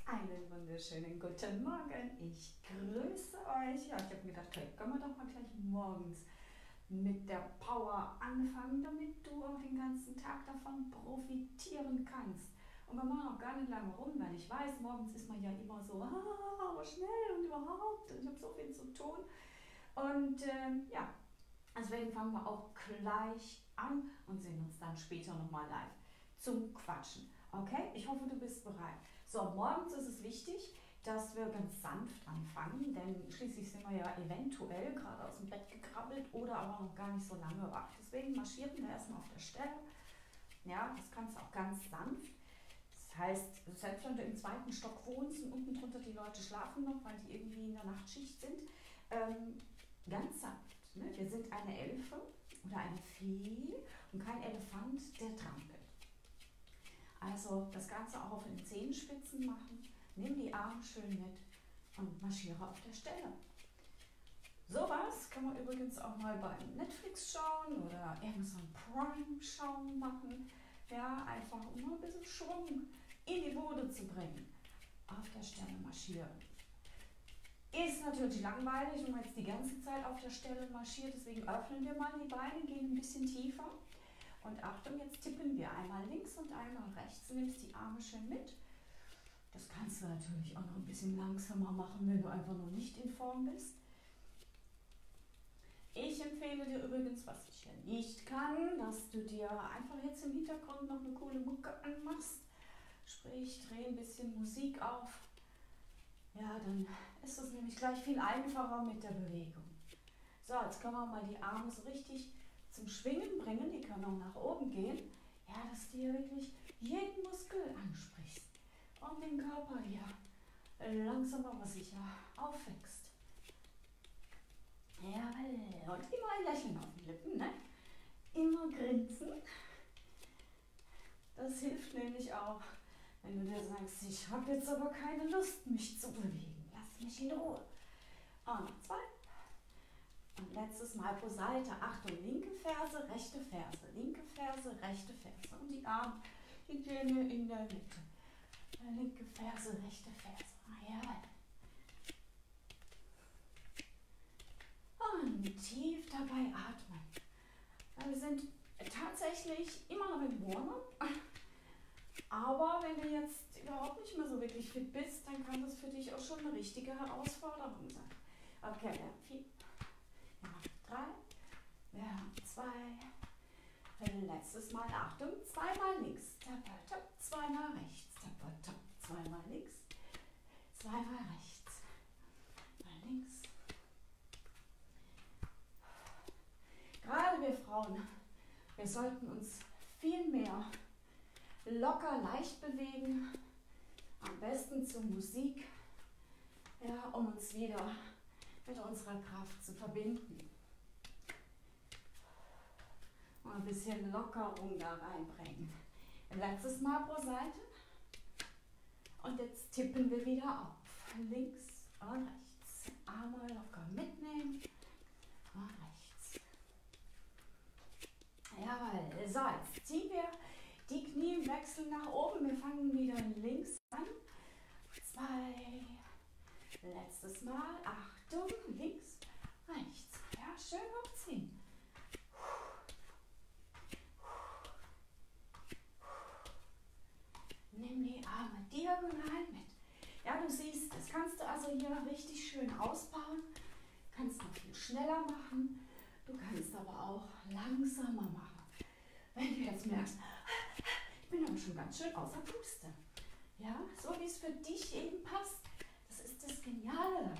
Einen wunderschönen guten Morgen. Ich grüße euch. Ja, ich habe mir gedacht, hey, können wir doch mal gleich morgens mit der Power anfangen, damit du auch den ganzen Tag davon profitieren kannst. Und wir machen auch gar nicht lange rum, weil ich weiß, morgens ist man ja immer so, aber schnell und überhaupt, und ich habe so viel zu tun. Und ja, deswegen fangen wir auch gleich an und sehen uns dann später nochmal live zum Quatschen. Okay, ich hoffe, du bist bereit. So, morgens ist es wichtig, dass wir ganz sanft anfangen, denn schließlich sind wir ja eventuell gerade aus dem Bett gekrabbelt oder aber noch gar nicht so lange wach. Deswegen marschieren wir erstmal auf der Stelle. Ja, das kannst du auch ganz sanft. Das heißt, selbst wenn du im zweiten Stock wohnst und unten drunter die Leute schlafen noch, weil die irgendwie in der Nachtschicht sind, ganz sanft. Ne? Wir sind eine Elfe oder eine Fee und kein Elefant, der trampelt. Also das Ganze auch auf den Zehenspitzen machen. Nimm die Arme schön mit und marschiere auf der Stelle. Sowas kann man übrigens auch mal beim Netflix schauen oder Amazon Prime schauen machen. Ja, einfach um mal ein bisschen Schwung in die Bude zu bringen. Auf der Stelle marschieren. Ist natürlich langweilig, wenn man jetzt die ganze Zeit auf der Stelle marschiert. Deswegen öffnen wir mal die Beine, gehen ein bisschen tiefer. Und Achtung, jetzt tippen wir einmal links und einmal rechts. Du nimmst die Arme schön mit. Das kannst du natürlich auch noch ein bisschen langsamer machen, wenn du einfach noch nicht in Form bist. Ich empfehle dir übrigens, was ich ja nicht kann, dass du dir einfach jetzt im Hintergrund noch eine coole Mucke anmachst. Sprich, dreh ein bisschen Musik auf. Ja, dann ist es nämlich gleich viel einfacher mit der Bewegung. So, jetzt können wir mal die Arme so richtig zum Schwingen bringen. Die können auch nach oben gehen. Ja, dass du hier wirklich jeden Muskel ansprichst und den Körper hier langsam aber sicher aufwächst. Jawohl, und immer ein Lächeln auf den Lippen, ne? Immer grinsen. Das hilft nämlich auch, wenn du dir sagst, ich habe jetzt aber keine Lust, mich zu bewegen. Lass mich in Ruhe. Und noch zwei. Und letztes Mal pro Seite. Achtung, linke Ferse, rechte Ferse. Linke Ferse, rechte Ferse. Und die Arme, die gehen in der Mitte. Linke Ferse, rechte Ferse. Ja. Und tief dabei atmen. Wir sind tatsächlich immer noch im Warm-up. Aber wenn du jetzt überhaupt nicht mehr so wirklich fit bist, dann kann das für dich auch schon eine richtige Herausforderung sein. Okay, wir haben 4, wir haben 3, wir haben 2. Letztes Mal, Achtung, zweimal links, tap, tap, zweimal rechts, tap, tap, zweimal links, zweimal rechts, mal links. Gerade wir Frauen, wir sollten uns viel mehr locker, leicht bewegen, am besten zur Musik, ja, um uns wieder mit unserer Kraft zu verbinden. Mal ein bisschen Lockerung da reinbringen. Letztes Mal pro Seite. Und jetzt tippen wir wieder auf. Links und rechts. Arme locker mitnehmen und rechts. Jawohl. So, jetzt ziehen wir die Knie im Wechsel nach oben. Wir fangen wieder links an. 2. Letztes Mal. Achtung. Links, rechts. Ja, schön hochziehen. Nimm die Arme diagonal mit. Ja, du siehst, das kannst du also hier richtig schön ausbauen. Kannst noch viel schneller machen. Du kannst aber auch langsamer machen. Wenn du jetzt merkst, ich bin aber schon ganz schön außer Puste. Ja, so wie es für dich eben passt. Das ist das Geniale daran.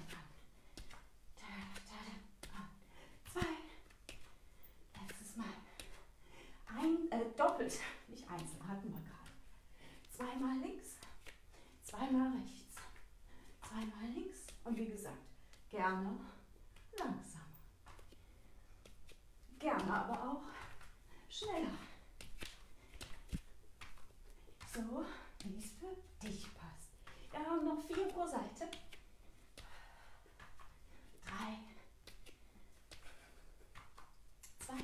2. Letztes Mal. Doppelt, nicht einzeln, hatten wir gerade. Zweimal links, zweimal rechts, zweimal links und wie gesagt, gerne langsam. Gerne aber auch schneller. So, wie es für dich passt. Wir haben noch 4 pro Seite. 3, 2,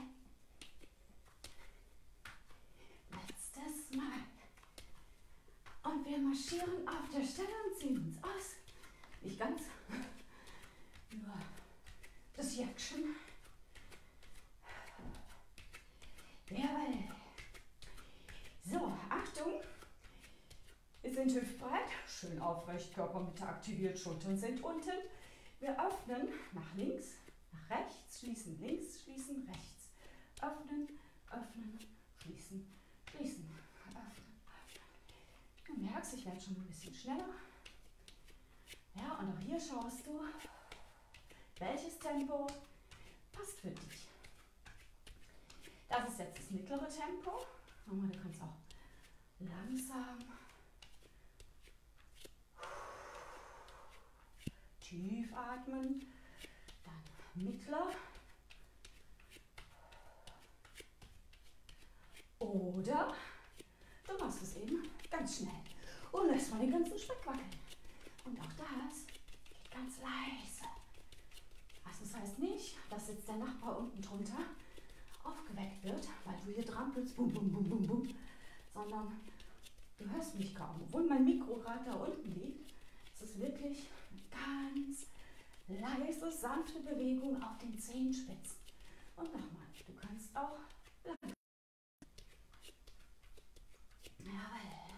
letztes Mal. Und wir marschieren marschieren auf der Stelle und ziehen uns aus. Nicht ganz. Nur das Jäckchen. Jawohl. So, Achtung. Wir sind hüftbreit, schön aufrecht, Körpermitte aktiviert, Schultern sind unten. Wir öffnen nach links, nach rechts, schließen links, schließen rechts. Öffnen, öffnen, schließen, schließen. Öffnen, öffnen. Du merkst, ich werde schon ein bisschen schneller. Ja, und auch hier schaust du, welches Tempo passt für dich. Das ist jetzt das mittlere Tempo. Du kannst auch langsam, tief atmen, dann mittler. Oder du machst es eben ganz schnell und lässt mal den ganzen Speck wackeln. Und auch das geht ganz leise. Also das heißt nicht, dass jetzt der Nachbar unten drunter aufgeweckt wird, weil du hier trampelst, bum, bum, bum, bum, bum, sondern du hörst mich kaum. Obwohl mein Mikro gerade da unten liegt, ist es wirklich eine ganz leise, sanfte Bewegung auf den Zehenspitzen. Und nochmal, du kannst auch lang. Jawohl.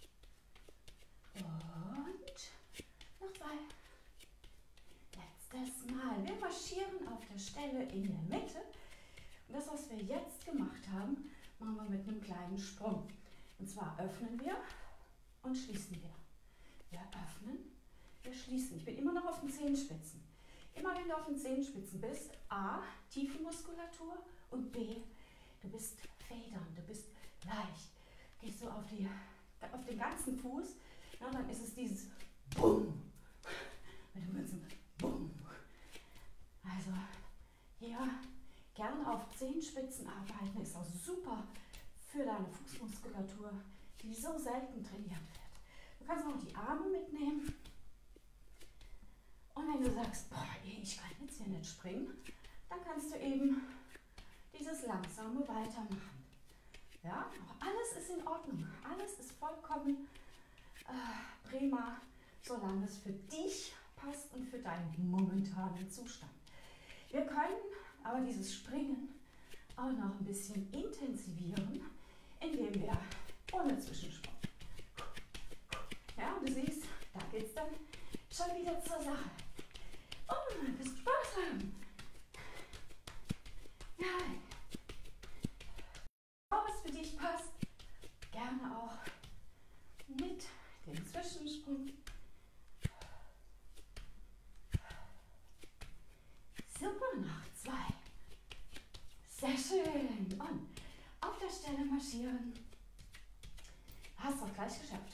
Und noch 2. Letztes Mal. Wir marschieren auf der Stelle in der Mitte. Und das, was wir jetzt gemacht haben, machen wir mit einem kleinen Sprung. Und zwar öffnen wir und schließen wir. Wir öffnen, wir schließen. Ich bin immer noch auf den Zehenspitzen. Immer wenn du auf den Zehenspitzen bist, A, tiefe Muskulatur und B, du bist federn, du bist leicht. Gehst du auf den ganzen Fuß, ja, dann ist es dieses Bumm. Mit dem ganzen Bumm. Also hier gerne auf Zehenspitzen arbeiten, ist auch super für deine Fußmuskulatur, die so selten trainiert wird. Du kannst auch die Arme mitnehmen. Und wenn du sagst, boah, ich kann jetzt hier nicht springen, dann kannst du eben dieses langsame weitermachen. Ja, auch alles ist in Ordnung, alles ist vollkommen prima, solange es für dich passt und für deinen momentanen Zustand. Wir können aber dieses Springen auch noch ein bisschen intensivieren, indem wir ohne Zwischensprung. Ja, und du siehst, da geht es dann schon wieder zur Sache. Oh, du wirst Spaß haben. Ja, was für dich passt, gerne auch mit dem Zwischensprung. Super, noch 2. Sehr schön. Und auf der Stelle marschieren. Hast du auch gleich geschafft.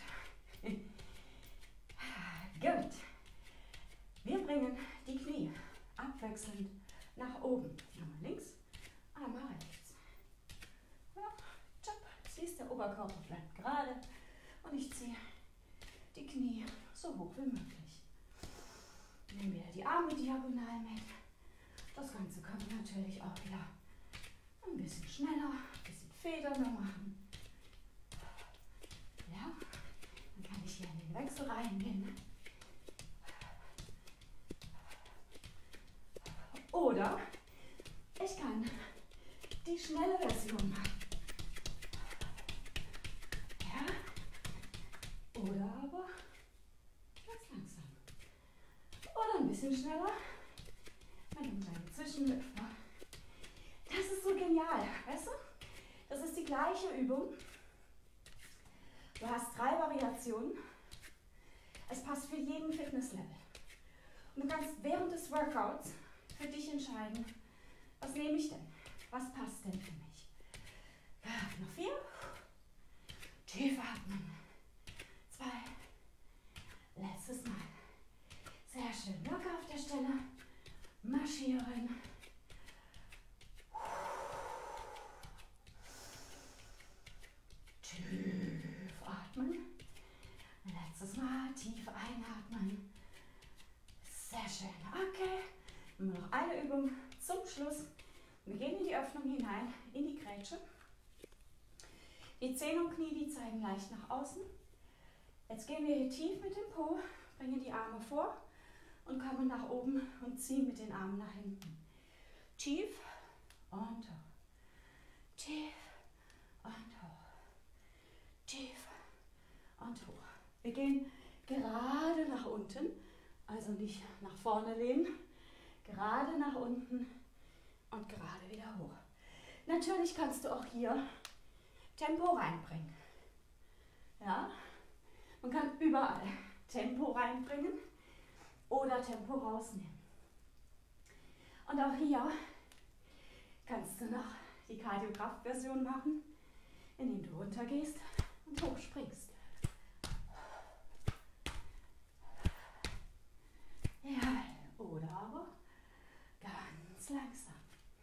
Gut. Wir bringen die Knie abwechselnd nach oben. Einmal links, einmal rechts. Ja, tschap. Siehst, der Oberkörper bleibt gerade und ich ziehe die Knie so hoch wie möglich. Nehmen wir die Arme diagonal mit. Das Ganze können wir natürlich auch wieder ein bisschen schneller, ein bisschen federnder machen. Ja, dann kann ich hier in den Wechsel reingehen. Oder ich kann die schnelle Version machen. Ja, oder aber ganz langsam. Oder ein bisschen schneller mit einem kleinen Zwischenhüpfer. Das ist so genial, weißt du? Das ist die gleiche Übung. Du hast 3 Variationen. Es passt für jeden Fitnesslevel. Und du kannst während des Workouts für dich entscheiden, was nehme ich denn? Was passt denn für mich? Ja, noch 4. Tief atmen. 2. Letztes Mal. Sehr schön. Locker auf der Stelle. Marschieren. Tief atmen. Letztes Mal tief einatmen. Sehr schön. Okay. Nur noch eine Übung zum Schluss. Wir gehen in die Öffnung hinein, in die Grätsche. Die Zehen und Knie, die zeigen leicht nach außen. Jetzt gehen wir hier tief mit dem Po, bringen die Arme vor und kommen nach oben und ziehen mit den Armen nach hinten. Tief und hoch. Tief und hoch. Tief und hoch. Wir gehen gerade nach unten, also nicht nach vorne lehnen, gerade nach unten und gerade wieder hoch. Natürlich kannst du auch hier Tempo reinbringen. Ja? Man kann überall Tempo reinbringen oder Tempo rausnehmen. Und auch hier kannst du noch die Cardio-Kraft-Version machen, indem du runtergehst und hochspringst. Ja, oder aber ganz langsam.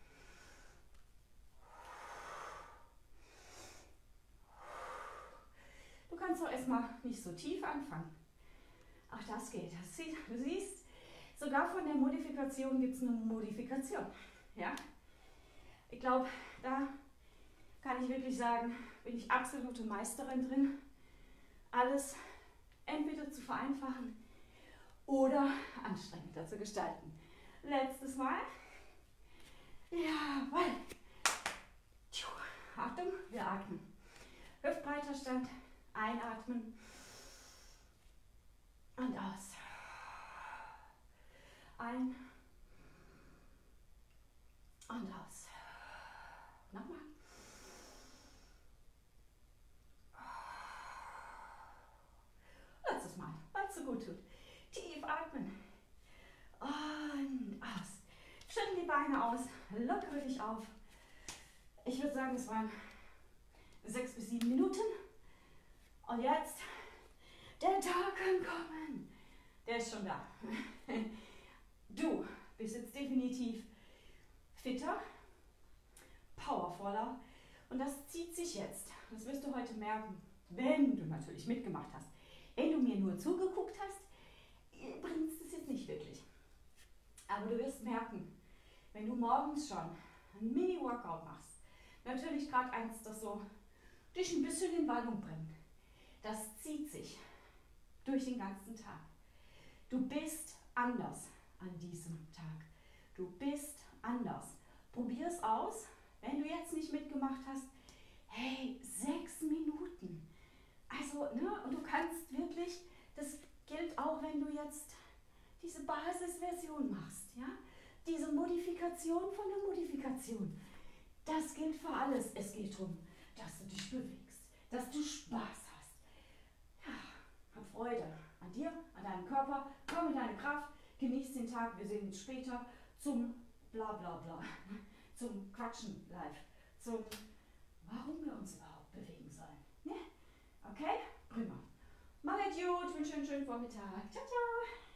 Du kannst auch erstmal nicht so tief anfangen. Auch das geht. Du siehst, sogar von der Modifikation gibt es eine Modifikation. Ja? Ich glaube, da kann ich wirklich sagen, bin ich absolute Meisterin drin, alles entweder zu vereinfachen oder anstrengender zu gestalten. Letztes Mal. Jawohl. Achtung, wir atmen. Hüftbreiter Stand, einatmen und aus. Ein und aus. Nochmal. Letztes Mal, weil es so gut tut. Tief atmen. Und aus. Schüttel die Beine aus, lockere dich auf. Ich würde sagen, es waren 6 bis 7 Minuten. Und jetzt, der Tag kann kommen. Der ist schon da. Du bist jetzt definitiv fitter, powervoller und das zieht sich jetzt. Das wirst du heute merken, wenn du natürlich mitgemacht hast. Wenn du mir nur zugeguckt hast, bringt es jetzt nicht wirklich. Aber du wirst merken, wenn du morgens schon ein Mini-Workout machst, natürlich gerade eins, das so dich ein bisschen in Wallung bringt, das zieht sich durch den ganzen Tag. Du bist anders an diesem Tag. Du bist anders. Probier es aus. Wenn du jetzt nicht mitgemacht hast, hey, 6 Minuten. Also, ne, und du kannst wirklich, das gilt auch, wenn du jetzt diese Basisversion machst, ja? Diese Modifikation von der Modifikation. Das gilt für alles. Es geht darum, dass du dich bewegst, dass du Spaß hast. Ja, hab Freude an dir, an deinem Körper, komm in deine Kraft, genieß den Tag. Wir sehen uns später zum Blablabla, zum Quatschen live, zum warum wir uns überhaupt bewegen sollen. Ne? Okay? Prima. Mach es gut, wünsche einen schönen Vormittag. Ciao, ciao.